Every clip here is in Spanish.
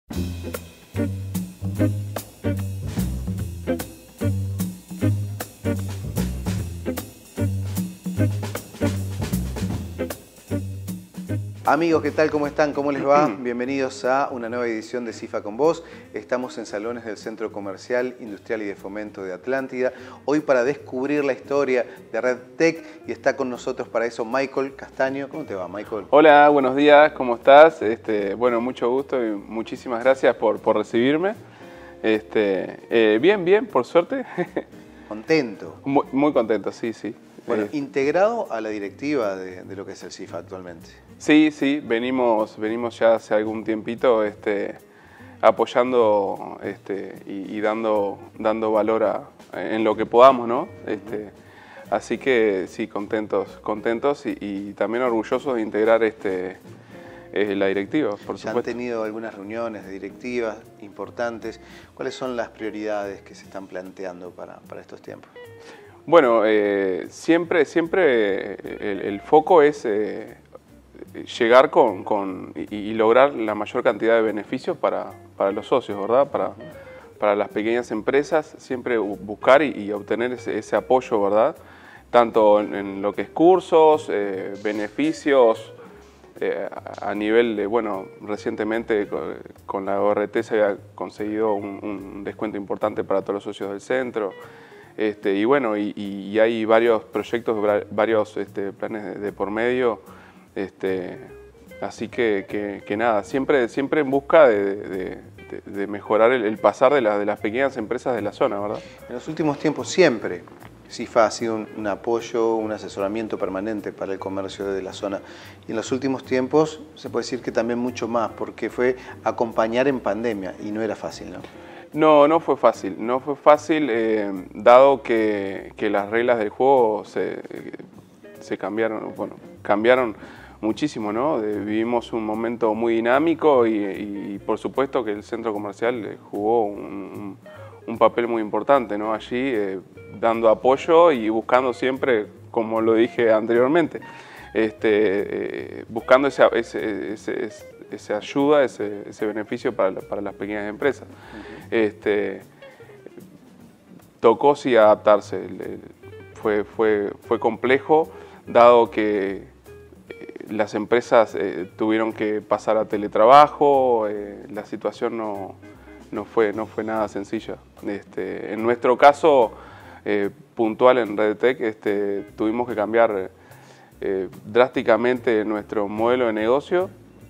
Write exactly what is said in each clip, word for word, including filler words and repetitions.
Amigos, ¿qué tal? ¿Cómo están? ¿Cómo les va? Bienvenidos a una nueva edición de CIFA con Vos. Estamos en salones del Centro Comercial, Industrial y de Fomento de Atlántida. Hoy para descubrir la historia de RedTech, y está con nosotros para eso Michael Castaño. ¿Cómo te va, Michael? Hola, buenos días, ¿cómo estás? Este, bueno, mucho gusto y muchísimas gracias por, por recibirme. Este, eh, bien, bien, por suerte. ¿Contento? Muy, muy contento, sí, sí. Bueno, eh, integrado a la directiva de, de lo que es el CIFA actualmente. Sí, sí, venimos, venimos ya hace algún tiempito este, apoyando este, y, y dando, dando valor a, en lo que podamos, ¿no? Este, así que sí, contentos, contentos y, y también orgullosos de integrar este, eh, la directiva, por Ya supuesto. han tenido algunas reuniones de directivas importantes. ¿Cuáles son las prioridades que se están planteando para, para estos tiempos? Bueno, eh, siempre, siempre el, el foco es eh, llegar con, con y, y lograr la mayor cantidad de beneficios para, para los socios, ¿verdad? Para, para las pequeñas empresas, siempre buscar y, y obtener ese, ese apoyo, ¿verdad? Tanto en, en lo que es cursos, eh, beneficios, eh, a nivel de, bueno, recientemente con, con la O R T se había conseguido un, un descuento importante para todos los socios del centro. Este, y bueno, y, y hay varios proyectos, varios este, planes de, de por medio, este, así que, que, que nada, siempre, siempre en busca de, de, de, de mejorar el, el pasar de, la, de las pequeñas empresas de la zona, ¿verdad? En los últimos tiempos siempre CIFA ha sido un, un apoyo, un asesoramiento permanente para el comercio de la zona. Y en los últimos tiempos se puede decir que también mucho más, porque fue acompañar en pandemia y no era fácil, ¿no? No, no fue fácil, no fue fácil, eh, dado que, que las reglas del juego se, se cambiaron, bueno, cambiaron muchísimo, ¿no? De, vivimos un momento muy dinámico y, y, y por supuesto que el centro comercial jugó un, un, un papel muy importante, ¿no? Allí eh, dando apoyo y buscando siempre, como lo dije anteriormente, este, eh, buscando ese, ese, ese, ese esa ayuda, ese, ese beneficio para, para las pequeñas empresas. Uh-huh. este, tocó sí adaptarse, el, el, fue, fue, fue complejo, dado que eh, las empresas eh, tuvieron que pasar a teletrabajo, eh, la situación no, no, fue, no fue nada sencilla. Este, en nuestro caso eh, puntual en RedTech, este, tuvimos que cambiar eh, drásticamente nuestro modelo de negocio.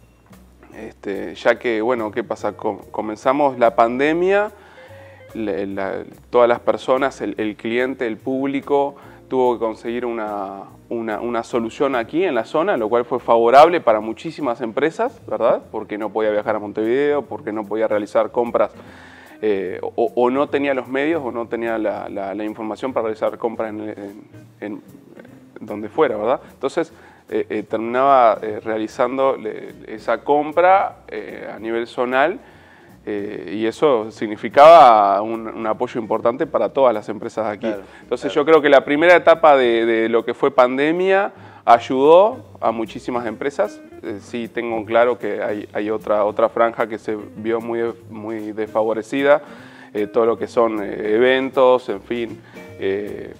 Este, ya que, bueno, ¿qué pasa? Com comenzamos la pandemia, la, la, todas las personas, el, el cliente, el público, tuvo que conseguir una, una, una solución aquí en la zona, lo cual fue favorable para muchísimas empresas, ¿verdad? Porque no podía viajar a Montevideo, porque no podía realizar compras, eh, o, o no tenía los medios, o no tenía la, la, la información para realizar compras en, en, en donde fuera, ¿verdad? Entonces, Eh, eh, terminaba eh, realizando le, esa compra eh, a nivel zonal eh, y eso significaba un, un apoyo importante para todas las empresas de aquí. Claro, Entonces claro. Yo creo que la primera etapa de, de lo que fue pandemia ayudó a muchísimas empresas. Eh, sí tengo claro que hay, hay otra, otra franja que se vio muy, muy desfavorecida, eh, todo lo que son eh, eventos, en fin, eh,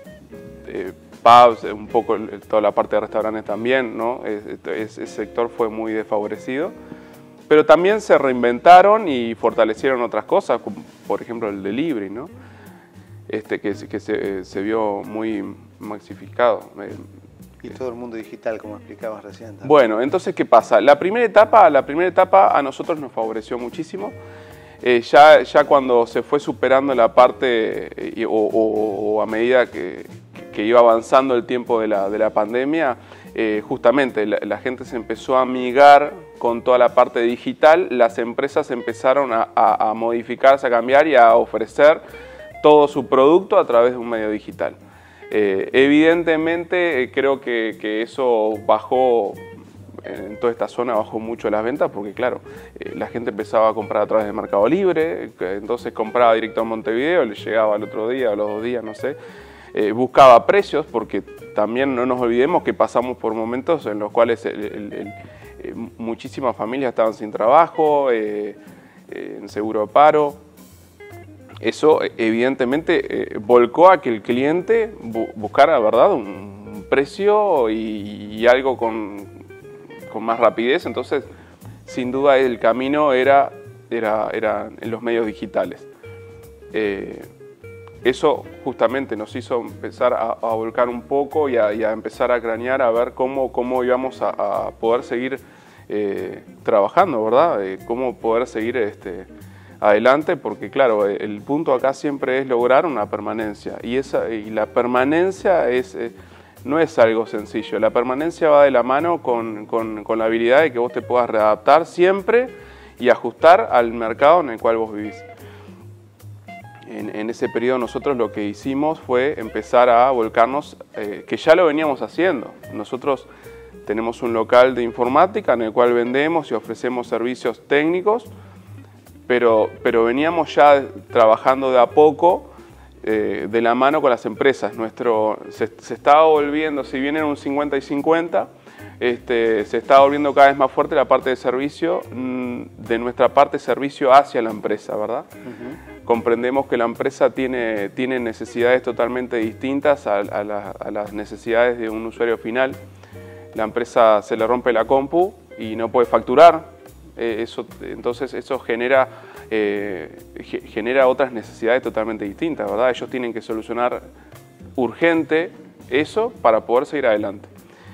eh, pubs, un poco toda la parte de restaurantes también, ¿no? Ese sector fue muy desfavorecido, pero también se reinventaron y fortalecieron otras cosas, como por ejemplo el delivery, ¿no? Este, que, que se, se vio muy maxificado. Y todo el mundo digital, como explicabas recién. También. Bueno, entonces, ¿qué pasa? La primera etapa, la primera etapa a nosotros nos favoreció muchísimo. Eh, ya, ya cuando se fue superando la parte, eh, o, o, o a medida que, que iba avanzando el tiempo de la, de la pandemia, eh, justamente la, la gente se empezó a migrar con toda la parte digital, las empresas empezaron a, a, a modificarse, a cambiar y a ofrecer todo su producto a través de un medio digital. Eh, evidentemente eh, creo que, que eso bajó, en toda esta zona bajó mucho las ventas porque claro, eh, la gente empezaba a comprar a través de Mercado Libre, entonces compraba directo a Montevideo, le llegaba al otro día, a los dos días, no sé. Eh, buscaba precios porque también no nos olvidemos que pasamos por momentos en los cuales el, el, el, eh, muchísimas familias estaban sin trabajo, eh, eh, en seguro de paro. Eso evidentemente eh, volcó a que el cliente bu buscara, ¿verdad?, un, un precio y, y algo con, con más rapidez. Entonces, sin duda el camino era, era, era en los medios digitales. Eh, eso justamente nos hizo empezar a, a volcar un poco y a, y a empezar a cranear a ver cómo, cómo íbamos a, a poder seguir eh, trabajando, ¿verdad? Eh, cómo poder seguir este, adelante, porque claro, el punto acá siempre es lograr una permanencia y, esa, y la permanencia es, eh, no es algo sencillo. La permanencia va de la mano con, con, con la habilidad de que vos te puedas readaptar siempre y ajustar al mercado en el cual vos vivís. En, en ese periodo nosotros lo que hicimos fue empezar a volcarnos, eh, que ya lo veníamos haciendo. Nosotros tenemos un local de informática en el cual vendemos y ofrecemos servicios técnicos, pero, pero veníamos ya trabajando de a poco eh, de la mano con las empresas. Nuestro, se, se estaba volviendo, si bien era un cincuenta y cincuenta, este, se estaba volviendo cada vez más fuerte la parte de servicio, de nuestra parte servicio hacia la empresa, ¿verdad? Uh-huh. Comprendemos que la empresa tiene, tiene necesidades totalmente distintas a, a, la, a las necesidades de un usuario final. La empresa se le rompe la compu y no puede facturar. Eh, eso, entonces eso genera, eh, genera otras necesidades totalmente distintas, ¿verdad? Ellos tienen que solucionar urgente eso para poder seguir adelante.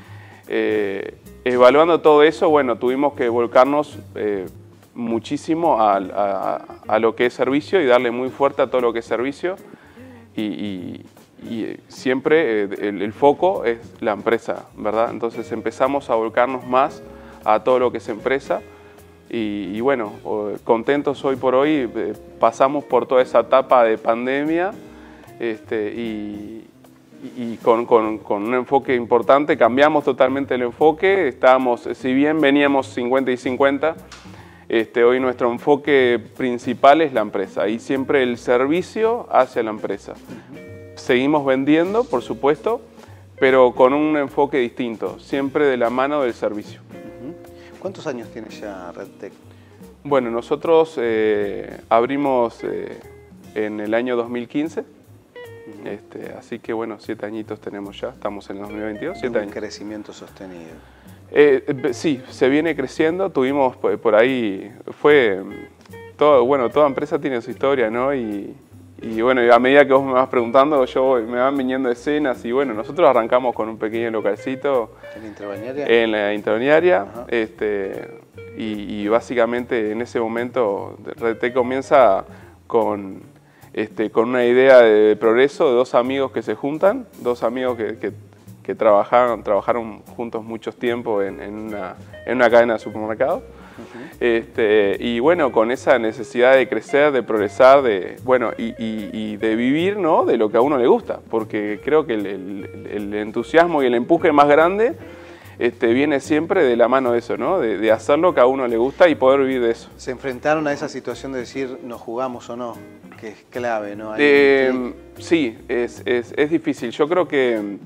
Eh, evaluando todo eso, bueno, tuvimos que volcarnos eh, muchísimo a, a, a lo que es servicio y darle muy fuerte a todo lo que es servicio y, y, y siempre eh, el, el foco es la empresa, ¿verdad? Entonces empezamos a volcarnos más a todo lo que es empresa y, y bueno, contentos hoy por hoy, eh, pasamos por toda esa etapa de pandemia este, y, y con, con, con un enfoque importante, cambiamos totalmente el enfoque, estábamos, si bien veníamos cincuenta y cincuenta, Este, hoy nuestro enfoque principal es la empresa y siempre el servicio hacia la empresa. Seguimos vendiendo, por supuesto, pero con un enfoque distinto, siempre de la mano del servicio. ¿Cuántos años tiene ya RedTech? Bueno, nosotros eh, abrimos eh, en el año dos mil quince, uh-huh. este, así que bueno, siete añitos tenemos ya, estamos en el dos mil veintidós, siete años. Un crecimiento sostenido. Eh, sí, se viene creciendo, tuvimos por ahí, fue, todo, bueno, toda empresa tiene su historia, ¿no? Y, y bueno, a medida que vos me vas preguntando, yo me van viniendo escenas y bueno, nosotros arrancamos con un pequeño localcito. ¿En la interbalnearia? En la interbalnearia, este, y, y básicamente en ese momento RedTech comienza con, este, con una idea de progreso de dos amigos que se juntan, dos amigos que, que que trabajaron, trabajaron juntos muchos tiempos en, en, una, en una cadena de supermercados. Uh-huh. este, y bueno, con esa necesidad de crecer, de progresar, de, bueno, y, y, y de vivir, ¿no?, de lo que a uno le gusta, porque creo que el, el, el entusiasmo y el empuje más grande este, viene siempre de la mano de eso, ¿no?, de, de hacer lo que a uno le gusta y poder vivir de eso. ¿Se enfrentaron a esa situación de decir nos jugamos o no? Que es clave, ¿no? Hay eh, sí, es, es, es difícil. Yo creo que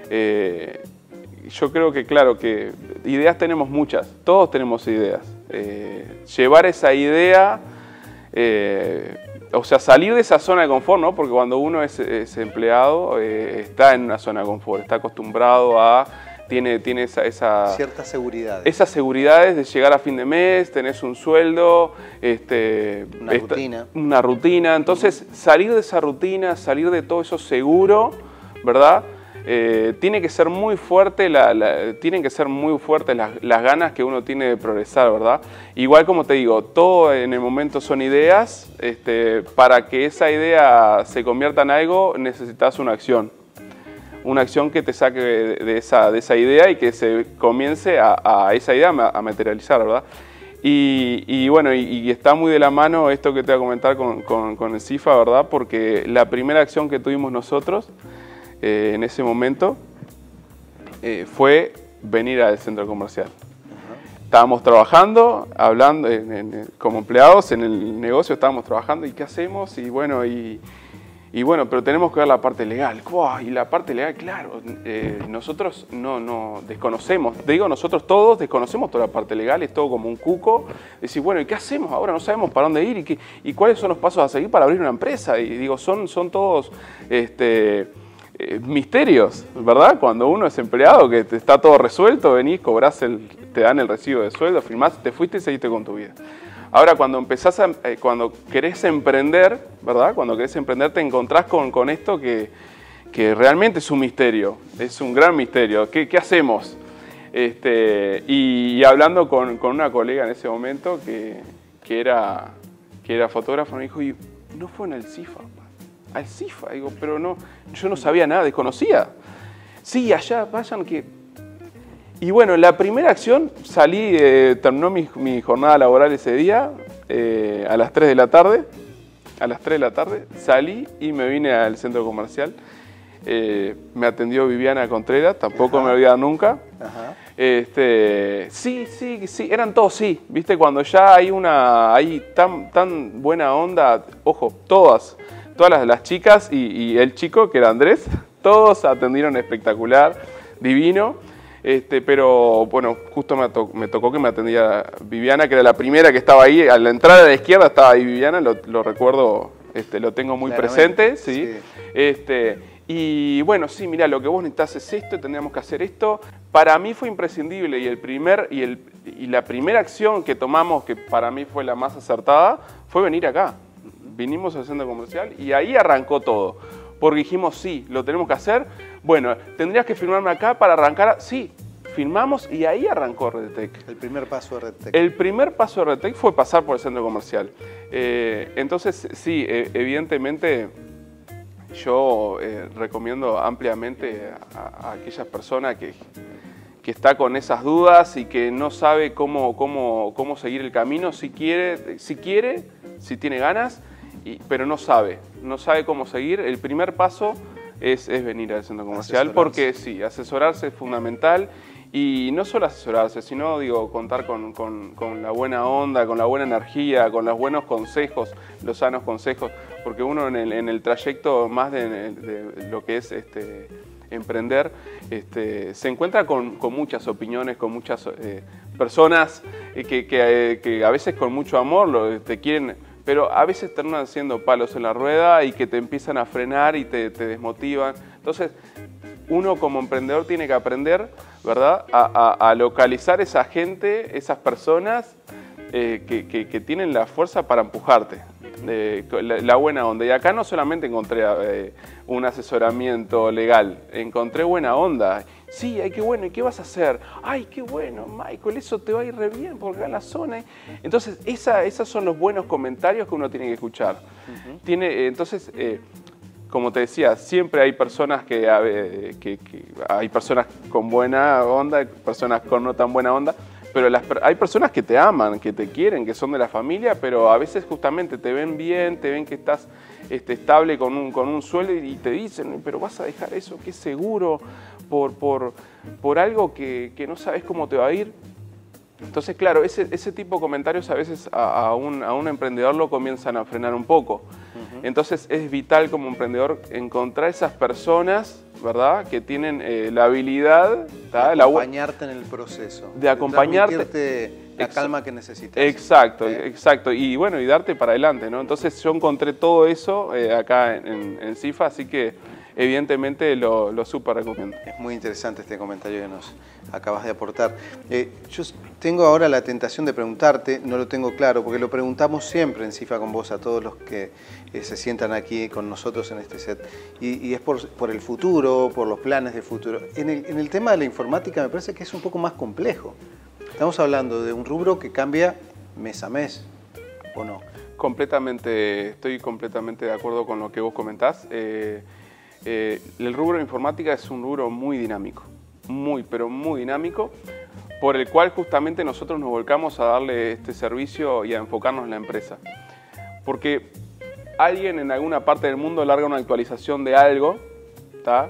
Eh, yo creo que, claro, que ideas tenemos muchas, todos tenemos ideas. Eh, llevar esa idea, eh, o sea, salir de esa zona de confort, ¿no? Porque cuando uno es, es empleado, eh, está en una zona de confort, está acostumbrado a, tiene, tiene esa, esa... ciertas seguridades. Esas seguridades de llegar a fin de mes, tenés un sueldo, este, una esta, rutina. Una rutina, entonces salir de esa rutina, salir de todo eso seguro, ¿verdad? Eh, tiene que ser muy fuerte, la, la, tienen que ser muy fuertes las, las ganas que uno tiene de progresar, ¿verdad? Igual como te digo, todo en el momento son ideas, este, para que esa idea se convierta en algo necesitas una acción. Una acción que te saque de, de, esa, de esa idea y que se comience a, a esa idea a materializar, ¿verdad? Y, y bueno, y, y está muy de la mano esto que te voy a comentar con, con, con el CIFA, ¿verdad? Porque la primera acción que tuvimos nosotros Eh, en ese momento eh, fue venir al centro comercial. Uh-huh. Estábamos trabajando, hablando en, en, como empleados en el negocio, estábamos trabajando y ¿qué hacemos? Y bueno, y, Y bueno, pero tenemos que ver la parte legal. ¡Wow! Y la parte legal, claro, eh, nosotros no, no desconocemos, digo nosotros todos desconocemos toda la parte legal, es todo como un cuco. Decir, bueno, ¿y qué hacemos ahora? No sabemos para dónde ir y, qué, y cuáles son los pasos a seguir para abrir una empresa. Y digo, son, son todos este, eh, misterios, ¿verdad? Cuando uno es empleado, que te está todo resuelto, venís, cobrás, el, te dan el recibo de sueldo, firmás, te fuiste y seguiste con tu vida. Ahora, cuando empezás a, eh, cuando querés emprender, ¿verdad? Cuando querés emprender te encontrás con, con esto que, que realmente es un misterio, es un gran misterio. ¿Qué, qué hacemos? Este, y, y hablando con, con una colega en ese momento que, que, era, que era fotógrafa, me dijo, y no fue en el CIFA, al CIFA, digo, pero no, yo no sabía nada, desconocía. Sí, allá, vayan que... Y bueno, la primera acción, salí, eh, terminó mi, mi jornada laboral ese día, eh, a las tres de la tarde, a las tres de la tarde, salí y me vine al centro comercial. Eh, me atendió Viviana Contreras, tampoco Ajá. me olvidaba nunca. Ajá. Este, sí, sí, sí, eran todos sí, viste, cuando ya hay una, hay tan, tan buena onda, ojo, todas, todas las, las chicas y, y el chico, que era Andrés, todos atendieron espectacular, divino. Este, pero bueno, justo me, to me tocó que me atendía Viviana, que era la primera que estaba ahí, a la entrada de la izquierda estaba ahí Viviana, lo, lo recuerdo, este, lo tengo muy Claramente, presente, ¿sí? sí. Este, y bueno, sí, mira, lo que vos necesitas es esto, tendríamos que hacer esto. Para mí fue imprescindible y, el primer, y, el, y la primera acción que tomamos, que para mí fue la más acertada, fue venir acá. Vinimos al centro comercial y ahí arrancó todo. Porque dijimos, sí, lo tenemos que hacer. Bueno, tendrías que firmarme acá para arrancar. Sí, firmamos y ahí arrancó Redtech. El primer paso de Redtech. El primer paso de Redtech fue pasar por el centro comercial. Eh, entonces, sí, eh, evidentemente yo eh, recomiendo ampliamente a, a aquellas personas que, que está con esas dudas y que no sabe cómo, cómo, cómo seguir el camino, si quiere, si quiere, si tiene ganas, y, pero no sabe, no sabe cómo seguir. El primer paso es, es venir al centro comercial porque sí, asesorarse es fundamental. Y no solo asesorarse, sino digo, contar con, con, con la buena onda, con la buena energía, con los buenos consejos, los sanos consejos, porque uno en el, en el trayecto más de, de lo que es este, emprender, este, se encuentra con, con muchas opiniones, con muchas eh, personas que, que, eh, que a veces con mucho amor lo, te quieren, pero a veces terminan siendo palos en la rueda y que te empiezan a frenar y te, te desmotivan. Entonces, uno como emprendedor tiene que aprender, ¿verdad?, a, a, a localizar esa gente, esas personas eh, que, que, que tienen la fuerza para empujarte, eh, la, la buena onda. Y acá no solamente encontré eh, un asesoramiento legal, encontré buena onda. Sí, ay, qué bueno, ¿y qué vas a hacer? Ay, qué bueno, Michael, eso te va a ir re bien porque acá en la zona. Entonces, esa, esos son los buenos comentarios que uno tiene que escuchar. Uh-huh. Tiene, entonces... Eh, Como te decía, siempre hay personas que, que, que hay personas con buena onda, personas con no tan buena onda, pero las, hay personas que te aman, que te quieren, que son de la familia, pero a veces justamente te ven bien, te ven que estás este, estable con un, con un sueldo y te dicen, pero vas a dejar eso, qué seguro, por, por, por algo que, que no sabes cómo te va a ir. Entonces, claro, ese, ese tipo de comentarios a veces a, a, un, a un emprendedor lo comienzan a frenar un poco. Uh-huh. Entonces, es vital como emprendedor encontrar esas personas, ¿verdad?, que tienen eh, la habilidad... De la acompañarte en el proceso. De acompañarte... De la calma que necesitas. Exacto, ¿Eh? exacto. Y bueno, y darte para adelante, ¿no? Entonces, yo encontré todo eso eh, acá en, en, en CIFA, así que evidentemente lo, lo súper recomiendo. Es muy interesante este comentario que nos acabas de aportar. Eh, yo tengo ahora la tentación de preguntarte, no lo tengo claro, porque lo preguntamos siempre en CIFA con vos a todos los que eh, se sientan aquí con nosotros en este set, y, y es por, por el futuro, por los planes de futuro. En el, en el tema de la informática me parece que es un poco más complejo. Estamos hablando de un rubro que cambia mes a mes, ¿o no? Completamente, estoy completamente de acuerdo con lo que vos comentás. Eh, Eh, el rubro de informática es un rubro muy dinámico, muy, pero muy dinámico, por el cual justamente nosotros nos volcamos a darle este servicio y a enfocarnos en la empresa. Porque alguien en alguna parte del mundo larga una actualización de algo, ¿tá?,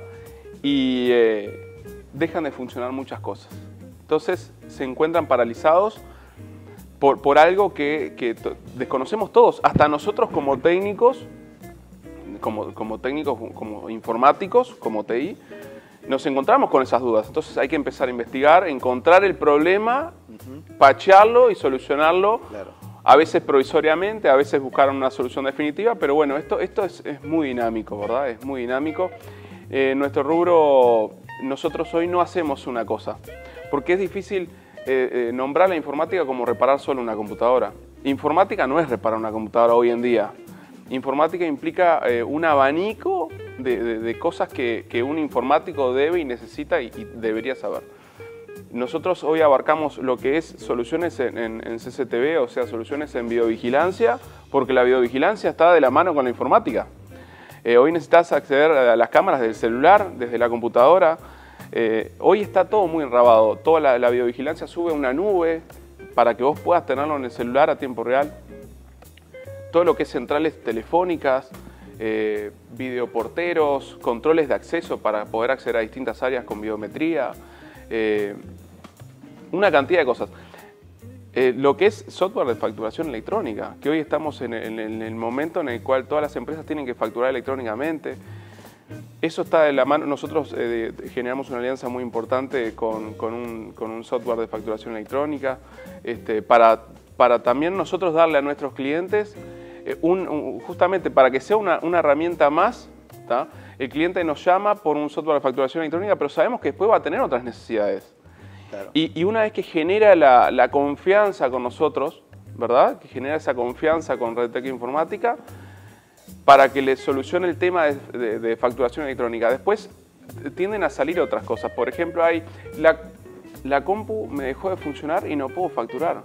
y eh, dejan de funcionar muchas cosas. Entonces se encuentran paralizados por, por algo que, que desconocemos todos, hasta nosotros como técnicos. como, como técnicos, como informáticos, como T I, nos encontramos con esas dudas. Entonces hay que empezar a investigar, encontrar el problema, uh-huh. pachearlo y solucionarlo. Claro. A veces provisoriamente, a veces buscar una solución definitiva, pero bueno, esto, esto es, es muy dinámico, ¿verdad? Es muy dinámico. Eh, nuestro rubro, nosotros hoy no hacemos una cosa, porque es difícil eh, eh, nombrar la informática como reparar solo una computadora. Informática no es reparar una computadora hoy en día. Informática implica eh, un abanico de, de, de cosas que, que un informático debe y necesita y, y debería saber. Nosotros hoy abarcamos lo que es soluciones en, en, en C C T V, o sea, soluciones en videovigilancia, porque la videovigilancia está de la mano con la informática. Eh, hoy necesitas acceder a las cámaras del celular, desde la computadora. Eh, hoy está todo muy enrabado. Toda la, la videovigilancia sube a una nube para que vos puedas tenerlo en el celular a tiempo real. Todo lo que es centrales telefónicas, eh, videoporteros, controles de acceso para poder acceder a distintas áreas con biometría. Eh, una cantidad de cosas. Eh, lo que es software de facturación electrónica, que hoy estamos en el, en el momento en el cual todas las empresas tienen que facturar electrónicamente. Eso está de la mano. Nosotros eh, generamos una alianza muy importante con, con, un, con un software de facturación electrónica este, para, para también nosotros darle a nuestros clientes eh, un, un, justamente para que sea una, una herramienta más. ¿tá? El cliente nos llama por un software de facturación electrónica, pero sabemos que después va a tener otras necesidades. Claro. Y, y una vez que genera la, la confianza con nosotros, ¿verdad? Que genera esa confianza con Redtech Informática, para que le solucione el tema de, de, de facturación electrónica. Después tienden a salir otras cosas. Por ejemplo, hay la, la compu me dejó de funcionar y no puedo facturar.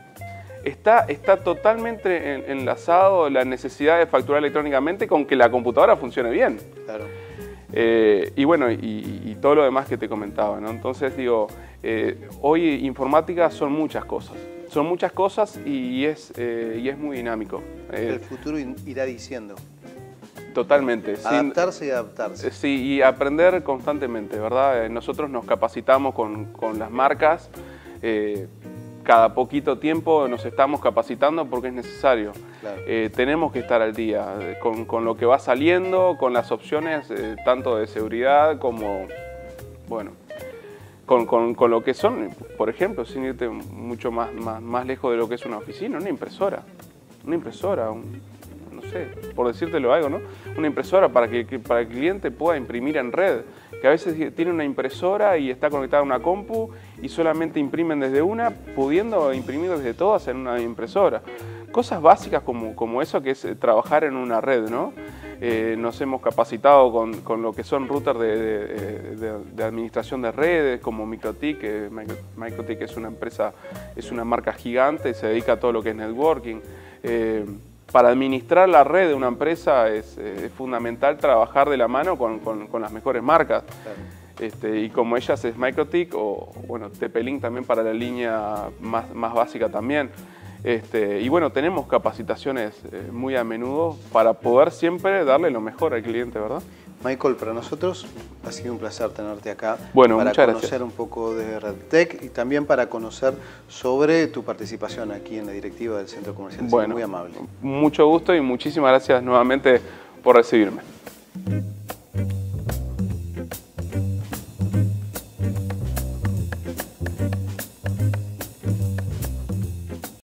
Está, está totalmente en, enlazado la necesidad de facturar electrónicamente con que la computadora funcione bien. Claro. Eh, y bueno, y, y todo lo demás que te comentaba, ¿no? Entonces digo, eh, hoy informática son muchas cosas. Son muchas cosas y es, eh, y es muy dinámico. Eh, El futuro irá diciendo. Totalmente. Adaptarse sin, y adaptarse. Sí, y aprender constantemente, ¿verdad? Nosotros nos capacitamos con, con las marcas. Eh, cada poquito tiempo nos estamos capacitando porque es necesario. Claro. Eh, tenemos que estar al día con, con lo que va saliendo, con las opciones eh, tanto de seguridad como, bueno, con, con, con lo que son, por ejemplo, sin irte mucho más, más, más lejos de lo que es una oficina, una impresora. Una impresora, un, no sé, por decírtelo algo, ¿no? Una impresora para que, que para que el cliente pueda imprimir en red. Que a veces tiene una impresora y está conectada a una compu y solamente imprimen desde una, pudiendo imprimir desde todas en una impresora. Cosas básicas como, como eso, que es trabajar en una red, ¿no? Eh, nos hemos capacitado con, con lo que son routers de, de, de, de administración de redes, como MikroTik. Eh, MikroTik es una empresa, es una marca gigante, se dedica a todo lo que es networking. Eh, Para administrar la red de una empresa es, es fundamental trabajar de la mano con, con, con las mejores marcas. Claro. Este, y como ellas es MikroTik o bueno, T P-Link también para la línea más, más básica también. Este, y bueno, tenemos capacitaciones eh, muy a menudo para poder siempre darle lo mejor al cliente, ¿verdad? Michael, para nosotros ha sido un placer tenerte acá, bueno, para muchas conocer gracias. un poco de Redtech y también para conocer sobre tu participación aquí en la directiva del Centro Comercial. Bueno, muy amable. Mucho gusto y muchísimas gracias nuevamente por recibirme.